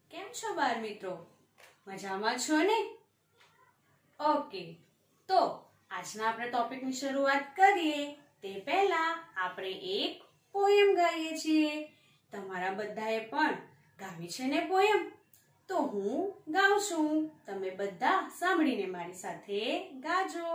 કેમ છો બાળ મિત્રો? મજામાં છો ને? ઓકે, તો આજના આપણે ટોપિકની શરૂઆત કરીએ તે પહેલા આપણે એક પોયમ ગાઈએ છીએ. તમારા બધાએ પણ ગાવી છે ને પોયમ? તો હું ગાઉં છું, તમે બધા સાંભળીને મારી સાથે ગાજો.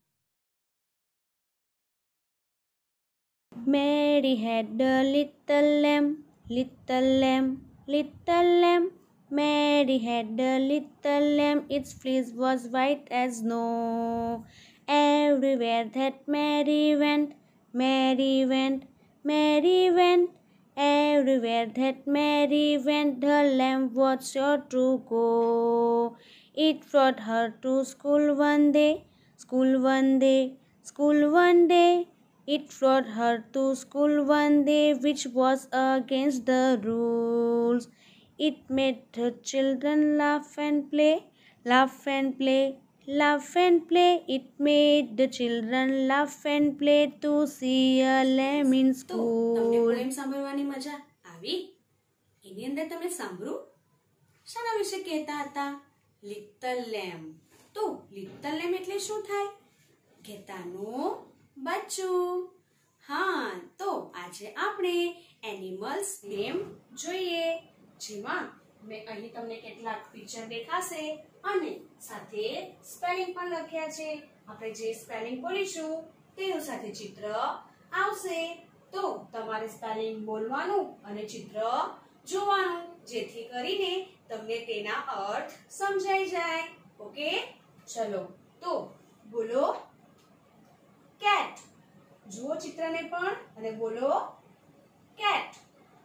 Mary had a little lamb, little lamb, little lamb. Mary had a little lamb, its fleece was white as snow. Everywhere that Mary went, Mary went, Mary went. Everywhere that Mary went, the lamb was sure to go. It brought her to school one day, school one day, school one day. It brought her to school one day, which was against the rules. It made the children laugh and play, laugh and play, laugh and play. It made the children laugh and play to see a lamb in તો તમને school. Poem સાંભળવાની મજા આવી? એની અંદર તમે સાંભળ્યું શાના વિશે કહેતા હતા? Little lamb. તો લિટલ લેમ્બ એટલે શું થાય? ઘેટાનું બચ્ચું. હા, તો આજે આપણે એનિમલ્સ નેમ જોઈએ, જેમાં મેં અહીં તમને કેટલાક પિક્ચર દેખાશે અને સાથે સ્પેલિંગ પણ લખ્યા છે. આપણે જે સ્પેલિંગ બોલીશું તેનું સાથે ચિત્ર આવશે. તો તમારે સ્પેલિંગ બોલવાનું અને ચિત્ર જોવાનું, જેથી કરીને તમને તેના અર્થ સમજાઈ જાય. ઓકે, ચલો તો બોલો કેટ. જુઓ ચિત્રને પણ અને બોલો કેટ.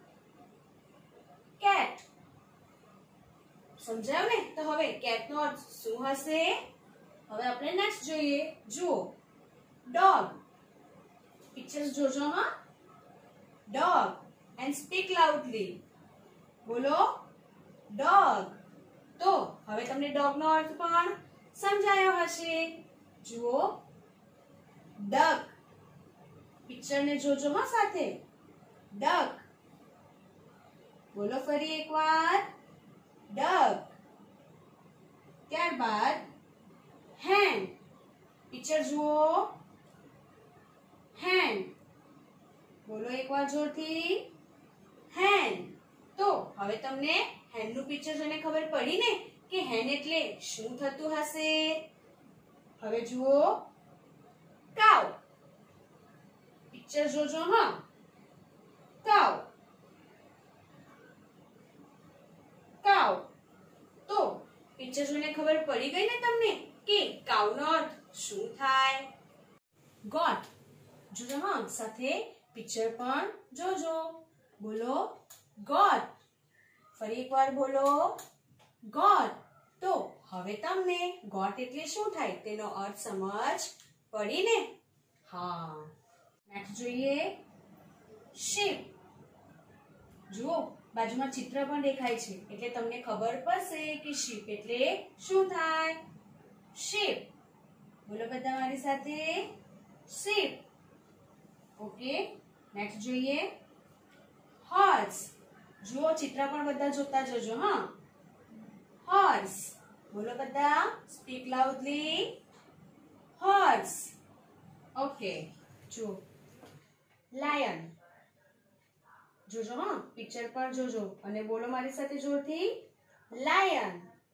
કેટ સમજાયું ને? તો હવે કેટ નો અર્થ શું હશે? હવે આપણે નેક્સ્ટ જોઈએ. જુઓ ડોગ. પિક્ચર્સ જોજો હા. Dog and speak loudly. બોલો ડોગ. તો હવે તમને ડોગ નો અર્થ પણ સમજાયો હશે. જુઓ ડક. પિક્ચર ને જોજો હા સાથે. ડક. બોલો ફરી એકવાર ડક. ત્યારબાદ હેન. પિક્ચર જુઓ હેન. બોલો એકવાર જોરથી હેન. તો હવે તમને હેન નું પિક્ચર જોઈને ખબર પડી ને કે હેન એટલે શું થતું હશે? હવે જુઓ કાઉ. પિક્ચર જોજો હા. કાઉ. કાઉ. તો પિક્ચર જોઈને ખબર પડી ગઈ ને તમને કે કાઉ નો અર્થ શું થાય? ગોટ. જોજો હા સાથે પિક્ચર પણ જોજો. બોલો ગોટ. ફરી એકવાર બોલો ગોટ. તો હવે તમને ગોટ એટલે શું થાય તેનો અર્થ સમજ પડી ને? હા, નેક્સ્ટ જોઈએ શીપ. જુઓ બાજુમાં ચિત્ર પણ દેખાય છે એટલે તમને ખબર પડશે કે શીપ એટલે શું થાય. શીપ. બોલો બધા મારી સાથે શીપ. ઓકે, નેક્સ્ટ જોઈએ હોર્સ. જુઓ ચિત્ર પણ બધા જોતા જજો હા. હોર્સ. બોલો બધા સ્પીક લાઉડલી હોર્સ. ઓકે, જુઓ લાયન. જોજો હા પિક્ચર પણ જોજો અને બોલો મારી સાથે જોરથી લાયન.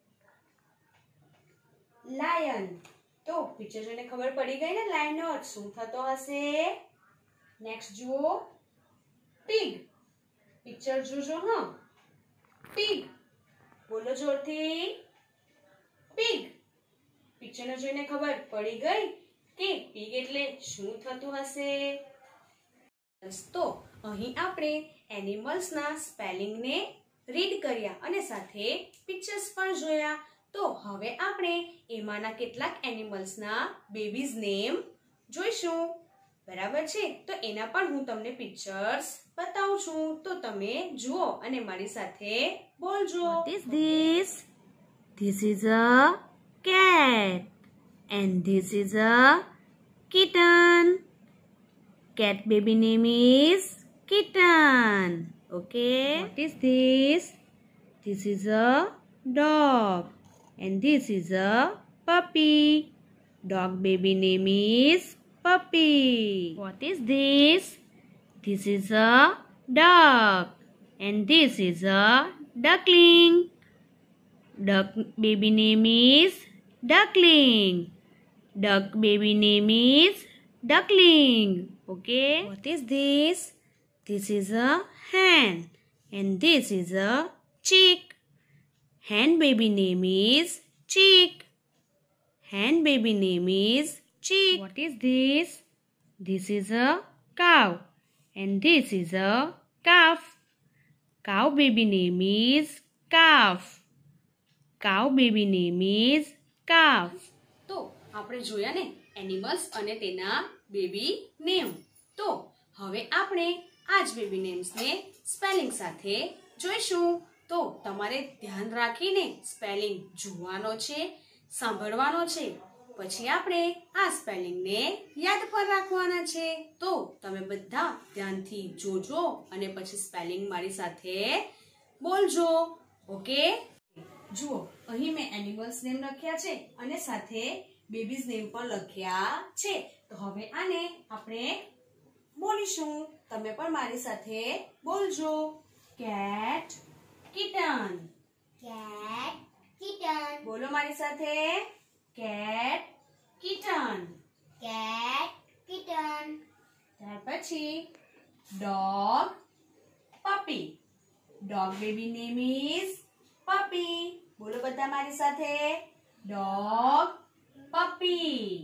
લાયન. તો પિક્ચર જોઈને ખબર પડી ગઈ ને લાયન નો અર્થ શું થતો હશે? નેક્સ્ટ જુઓ પીગ. પિક્ચર જોજો હા. પીગ. બોલો જોરથી પીગ. પિક્ચર ને જોઈને ખબર પડી ગઈ કે પીગ એટલે શું થતું હશે? તો અહીં આપણે એનિમલ્સ ના સ્પેલિંગ ને રીડ કર્યા અને સાથે પિક્ચર્સ પણ જોયા. તો હવે આપણે એમાંના કેટલાક એનિમલ્સ ના બેબીઝ નેમ જોઈશું. બરાબર છે? તો એના પણ હું તમને પિક્ચર્સ બતાવું છું, તો તમે જુઓ અને મારી સાથે બોલજો. What is this? This is a cat. And this is a kitten. Cat baby name is Kitten. Okay. What is this? This is a dog. And this is a puppy. Dog baby name is Puppy. What is this? This is a duck. And this is a duckling. Duck baby name is Duckling. Duck baby name is Duckling. Okay. What is this? This is a hen. And this is a chick. Hen baby name is Chick. Hen baby name is Chick. What is this? This is a cow. And this is a calf. Cow baby name is Calf. Cow baby name is Calf. તો આપણે જોયા ને animals અને તેના baby name. તો હવે આપણે આ જ બેબી નેમ્સ ને સ્પેલિંગ સાથે જોઈશું. તો તમારે ધ્યાન રાખીને સ્પેલિંગ જોવાનો છે, સાંભળવાનો છે. પછી આપણે આ સ્પેલિંગ ને યાદ પણ રાખવાના છે. તો તમે બધા ધ્યાનથી જોજો અને પછી સ્પેલિંગ મારી સાથે બોલજો. ઓકે? જુઓ, અહીં મેં એનિમલ્સ નેમ લખ્યા છે અને સાથે બેબીઝ નેમ પણ લખ્યા છે. તો હવે આને આપણે બોલીશું. તમે પણ મારી સાથે બોલજો. Cat, kitten. Cat, kitten. બોલો મારી સાથે. Cat, kitten. Cat, kitten. ત્યાર પછી dog, puppy. Dog baby name is puppy. બોલો બધા મારી સાથે. Dog, puppy.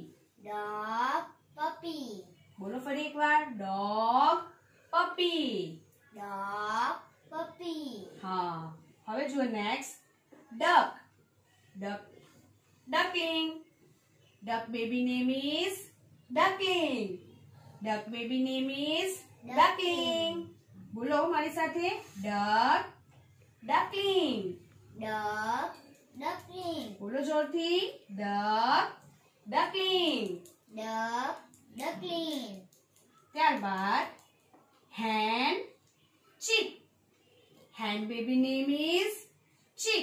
Dog, puppy. બોલો ફરી એકવાર. Dog, puppy. Dog, puppy. હા, હવે જુઓ next. Duck. Duck, duckling. Duck baby name is duckling. Duck baby name is duckling. બોલો મારી સાથે. Duck, duckling. Duck, duckling. બોલો જોરથી. Duck, duckling. Duck, duckling. ત્યારબાદ hen, chick. Hen baby name is chick.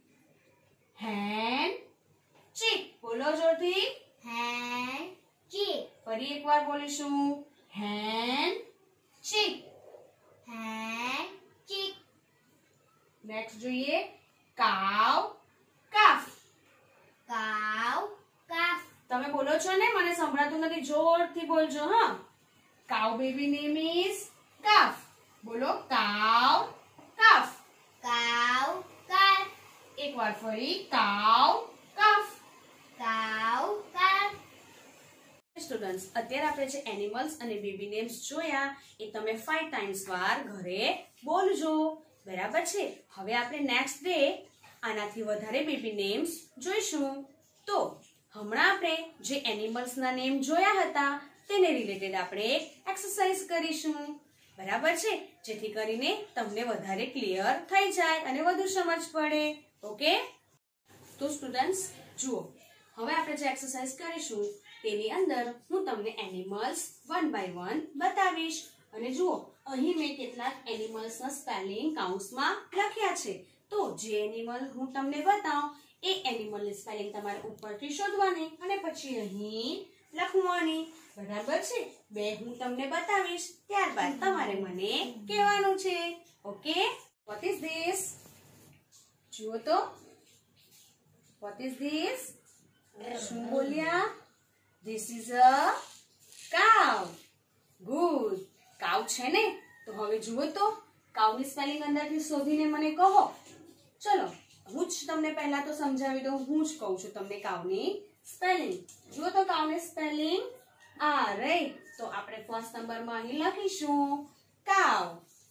Hen, chick. બોલો જોરથી. Hen, chick. ફરી એકવાર બોલીશું. hen, chick. Hen, chick. Next જોઈએ. cow, calf. Cow, calf. તમે બોલો છો ને, મને સંભળાતું નથી, જોરથી બોલજો. હા. cow baby name is calf. બોલો. cow, calf. Cow, calf. એકવાર ફરી. cow, calf. Cow, calf. Students, અત્યારે આપણે જે એનિમલ્સ અને બેબી નેમ્સ જોયા એ તમે 5 ટાઈમ્સ વાર ઘરે બોલજો. બરાબર છે? હવે આપણે નેક્સ્ટ ડે આનાથી વધારે બેબી નેમ્સ જોઈશું. તો હમણાં આપણે જે એનિમલ્સના નેમ જોયા હતા તેને રિલેટેડ આપણે એક્સરસાઇઝ કરીશું. બરાબર છે? જેથી કરીને તમને વધારે ક્લિયર થઈ જાય અને વધુ સમજ પડે. ઓકે? તો સ્ટુડન્ટ્સ જુઓ, હવે આપણે જે એક્સરસાઇઝ કરીશું તેની અંદર હું તમને એનિમલ્સ 1 બાય 1 બતાવીશ. અને જુઓ, અહીં મેં કેટલાક એનિમલ્સના સ્પેલિંગ કાઉન્ટ્સમાં લખ્યા છે. તો જે એનિમલ હું તમને બતાવું એ એનિમલની સ્પેલિંગ તમારે ઉપરથી શોધવાની અને પછી અહીં લખવાની. બરાબર છે? બે હું તમને બતાવીશ, ત્યારબાદ તમારે મને કહેવાનું છે. ઓકે? What is this? જુઓ તો. What is this? શું બોલ્યા? ધીસ ઇઝ અ કાવ. ગુડ. કાવ છે ને? તો હવે જુઓ તો, કાવની સ્પેલિંગ અંદરથી શોધીને મને કહો. ચલો, હું જ તમને પહેલા તો સમજાવી દઉં. હું જ કહું છું તમને કાવની સ્પેલિંગ. જુઓ તો, કાવની સ્પેલિંગ આ રહી. તો આપણે ફર્સ્ટ નંબરમાં અહીં લખીશું કાવ.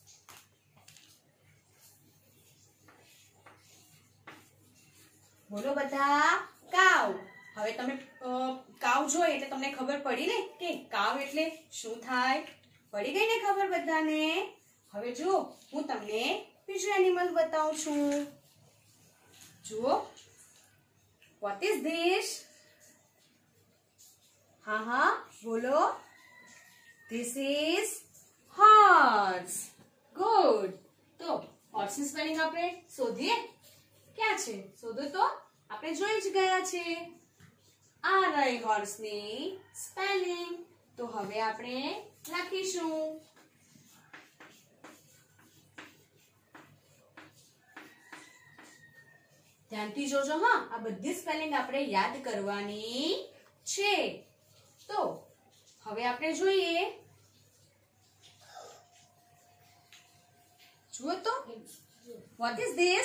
બોલો બધા. કાવ. હવે તમે કાવ જોઈ એટલે તમને ખબર પડી ને કે કાવ એટલે શું થાય? પડી ગઈ ને ખબર બધાને? હવે જુઓ, હું તમને બીજું એનિમલ બતાવું છું. જુઓ. What is this? હા હા બોલો. This is horse. ગુડ. તો હોર્સની સ્પેલિંગ આપણે શોધીએ. ક્યાં છે? શોધો તો. આપણે જોઈ જ ગયા છે. આ રહી હોર્સની સ્પેલિંગ. તો હવે આપણે લખીશું. ધ્યાનથી જોજો હા. આ બધી સ્પેલિંગ આપણે યાદ કરવાની છે. તો હવે આપણે જોઈએ. જુઓ તો. What is this?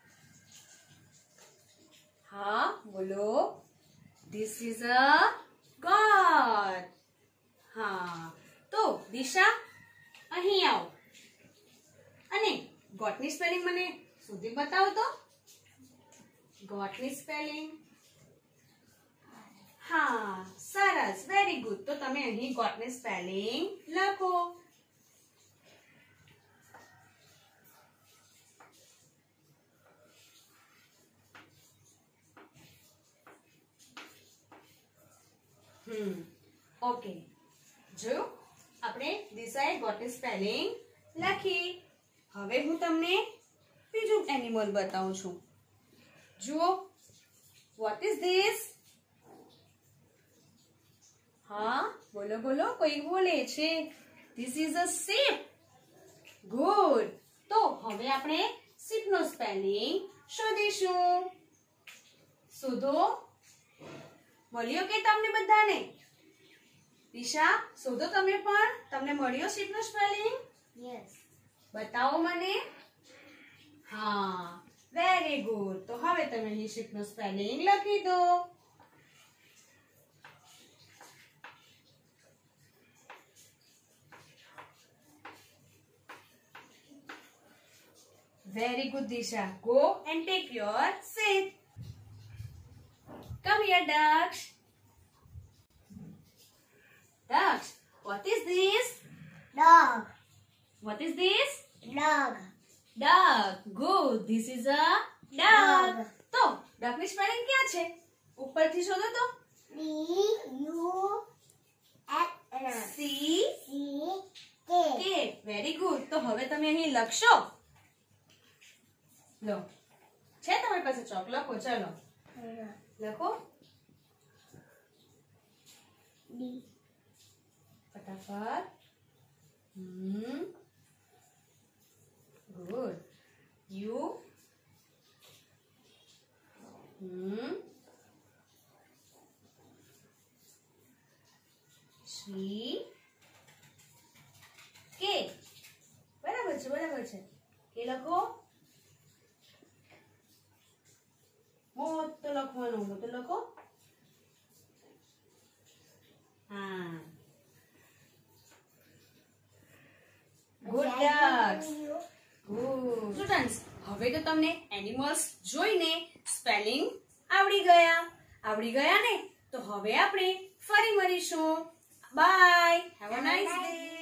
હા બોલો. This is a goat. હા તો દિશા અહીં આવો અને ગોટની સ્પેલિંગ મને સુધી બતાવો તો. ગોટની સ્પેલિંગ. હા સરસ, વેરી ગુડ. તો તમે અહીં ગોટની સ્પેલિંગ લખો. ઓકે, જો આપણે દિશાએ ગોટની સ્પેલિંગ લખી. હવે હું તમને બીજું એનિમલ બતાવું છું. જુઓ. What is this? હા બોલો બોલો. કોઈ બોલે છે. This is a sheep. Good. તો હવે આપણે શીપનો સ્પેલિંગ શોધીશું. શોધો. મળ્યો કે તમને બધાને? દિશા શોધો તમે પણ. તમને મળ્યો શીપનો સ્પેલિંગ? Yes. બતાવો મને. હા વેરી ગુડ. તો હવે તમે અહીં શીપનો સ્પેલિંગ લખી દો. Very good, Disha. Go and take your seat. Come here, ducks. Ducks, what is this? Dog. What is this? Dog. Duck. Good. This is a duck. Dog. તો duck ની spelling ક્યાં છે? ઉપરથી શોધો તો. D-U-C-K. C K. Very good. તો હવે તમે અહીં લખશો. લો છે તમારી પાસે ચોક. લખો. ચલો લખો D. ફટાફટ. ગુડ. યુ સી કે. બરાબર છે, બરાબર છે. કે લખો. મોટો લખવાનું. મોટો લખો. હા ગુડ ડક્સ. ગુડ સ્ટુડન્ટ્સ, હવે તો તમને એનિમલ્સ જોઈને સ્પેલિંગ આવડી ગયા ને? તો હવે આપણે ફરી મળીશું. Bye. Have a nice day.